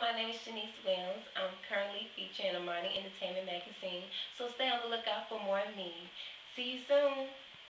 my name is Janice Williams. I'm currently featuring Amani Entertainment Magazine, so stay on the lookout for more of me. See you soon.